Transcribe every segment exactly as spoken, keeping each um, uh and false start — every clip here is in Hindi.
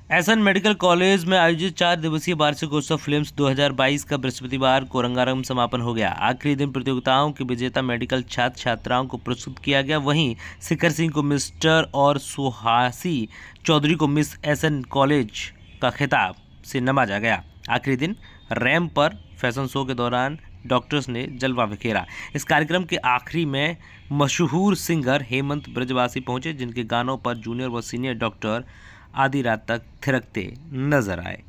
एसएन मेडिकल कॉलेज में आयोजित चार दिवसीय वार्षिकोत्सव फिल्म्स दो हज़ार बाईस का बृहस्पतिवार को रंगारंग समापन हो गया। आखिरी दिन प्रतियोगिताओं के विजेता मेडिकल छात्र छात्राओं को पुरस्कृत किया गया। वहीं शिखर सिंह को मिस्टर और सुहासी चौधरी को मिस एसएन कॉलेज का खिताब से नवाजा गया। आखिरी दिन रैंप पर फैशन शो के दौरान डॉक्टर्स ने जलवा बिखेरा। इस कार्यक्रम के आखिरी में मशहूर सिंगर हेमंत ब्रजवासी पहुंचे, जिनके गानों पर जूनियर व सीनियर डॉक्टर आधी रात तक थिरकते नजर आए।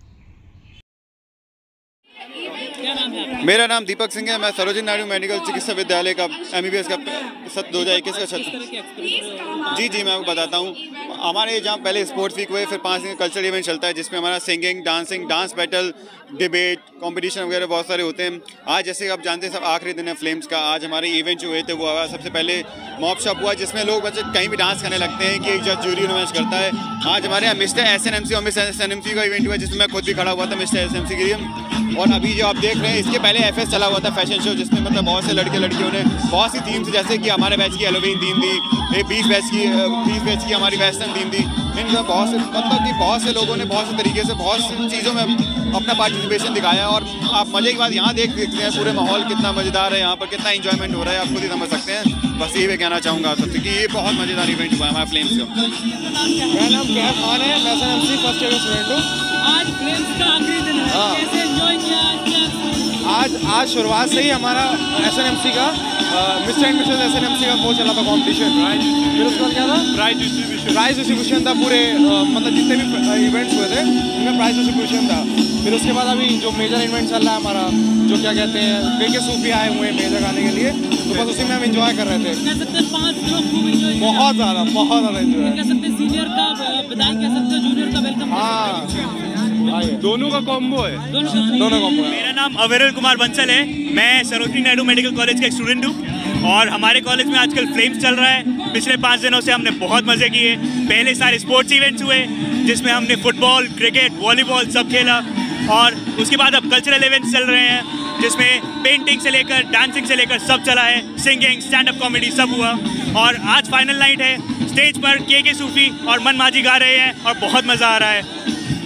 मेरा नाम दीपक सिंह है। मैं सरोजिनी नायडू मेडिकल चिकित्सा विद्यालय का एमबीबीएस का दो हज़ार इक्कीस का छात्र। जी जी मैं आपको बताता हूँ। हमारे जहाँ पहले स्पोर्ट्स वीक हुए, फिर पाँच दिन का कल्चरल इवेंट चलता है, जिसमें हमारा singing, dancing, dance battle, debate, competition वगैरह बहुत सारे होते हैं। आज जैसे आप जानते हैं सब आखिरी दिन है फिल्म्स का। आज हमारे इवेंट जो हुए थे वो हुआ सबसे पहले मॉप शॉप हुआ, जिसमें लोग बच्चे कहीं भी डांस करने लगते हैं कि एक जज जूरी मैच करता है। आज हमारे यहाँ mister S N M C और miss S N M C का इवेंट हुआ, जिसमें मैं खुद भी खड़ा हुआ था mister S N M C के लिए। और अभी जो आप देख रहे हैं, इसके पहले एफ एस चला हुआ था फैशन शो, जिसमें मतलब बहुत से लड़के लड़कियों ने बहुत सी थीम्स, जैसे कि हमारे बैच की हेलोवीन थीम थी, एक बीस बैच की बीस बैच की हमारी वेस्टर्न थीम थी। इनका बहुत से मतलब कि बहुत से लोगों ने बहुत से तरीके से बहुत सी चीज़ों में अपना पार्टिसिपेशन दिखाया। और आप मजे की बात यहाँ देख सकते हैं, पूरे माहौल कितना मज़ेदार है, यहाँ पर कितना इंजॉयमेंट हो रहा है, आप खुद ही समझ सकते हैं। बस यही मैं कहना चाहूँगा सबसे कि ये बहुत मज़ेदार इवेंट हुआ है हमारा फ्लेम्स का। मेरा नाम कैफ खान है, मैं S N M C first year student हूँ। आज फ्लेम्स का आखिरी दिन है, कैसे एंजॉय किया आज? आज शुरुआत से ही हमारा एस एन एम सी का mister and Mrs S N M C का वो चला था कॉम्पिटिशन। फिर उसके बाद क्या था? Prize distribution. प्राइज डिस्ट्रीब्यूशन था पूरे, मतलब जितने भी इवेंट्स हुए थे उनमें प्राइज डिस्ट्रीब्यूशन था। फिर उसके बाद अभी जो मेजर इवेंट चल रहा है हमारा, जो क्या कहते हैं के के सूफी आए हुए हैं मेजर गाने के लिए, तो बस उसी में हम इंजॉय कर रहे थे। कह सकते हैं पांच लोग खूब एंजॉय किया। बहुत ज़्यादा बहुत ज़्यादा एंजॉय। कह सकते हैं सीनियर का विदाई, कह सकते हैं जूनियर का वेलकम। हाँ, दोनों का कॉम्बो है। दोनों दोनों कॉम्बो है। मेरा नाम अविरल कुमार बंसल है। मैं सरोजिनी नायडू मेडिकल कॉलेज का एक स्टूडेंट हूँ और हमारे कॉलेज में आजकल फ्लेम्स चल रहा है। पिछले पाँच दिनों से हमने बहुत मज़े किए। पहले सारे स्पोर्ट्स इवेंट्स हुए, जिसमें हमने फुटबॉल, क्रिकेट, वॉलीबॉल सब खेला। और उसके बाद अब कल्चरल इवेंट्स चल रहे हैं, जिसमें पेंटिंग से लेकर डांसिंग से लेकर सब चला है। सिंगिंग, स्टैंड अप कॉमेडी सब हुआ। और आज फाइनल नाइट है। स्टेज पर के के सूफी और मन माझी गा रहे हैं और बहुत मज़ा आ रहा है।